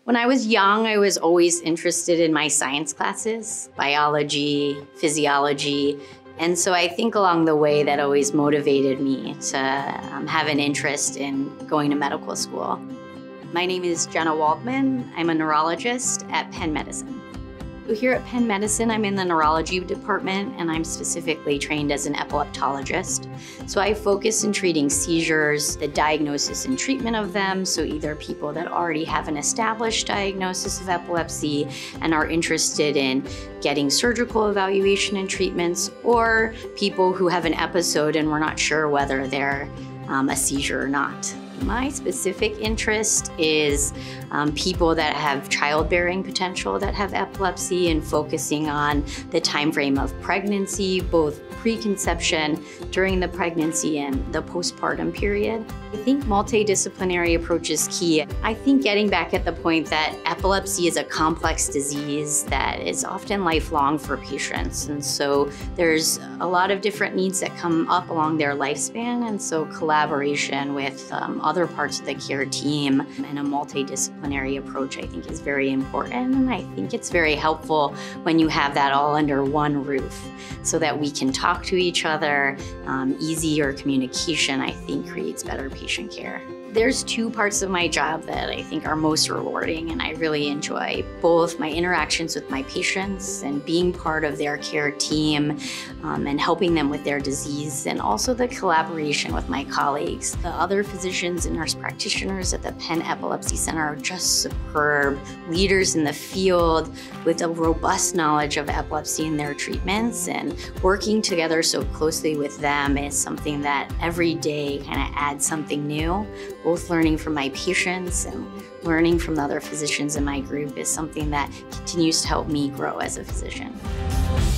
When I was young, I was always interested in my science classes, biology, physiology, and so I think along the way that always motivated me to have an interest in going to medical school. My name is Genna Waldman. I'm a neurologist at Penn Medicine. Here at Penn Medicine, I'm in the neurology department, and I'm specifically trained as an epileptologist. So I focus in treating seizures, the diagnosis and treatment of them, so either people that already have an established diagnosis of epilepsy and are interested in getting surgical evaluation and treatments, or people who have an episode and we're not sure whether they're a seizure or not. My specific interest is people that have childbearing potential that have epilepsy, and focusing on the time frame of pregnancy, both preconception, during the pregnancy, and the postpartum period. I think multidisciplinary approach is key. I think getting back at the point that epilepsy is a complex disease that is often lifelong for patients. And so there's a lot of different needs that come up along their lifespan. And so collaboration with other parts of the care team and a multidisciplinary approach, I think, is very important. And I think it's very helpful when you have that all under one roof so that we can talk to each other. Easier communication, I think, creates better patient care. There's two parts of my job that I think are most rewarding, and I really enjoy both my interactions with my patients and being part of their care team and helping them with their disease, and also the collaboration with my colleagues. The other physicians and nurse practitioners at the Penn Epilepsy Center are just superb leaders in the field with a robust knowledge of epilepsy and their treatments, and working together so closely with them is something that every day kind of adds something new. Both learning from my patients and learning from the other physicians in my group is something that continues to help me grow as a physician.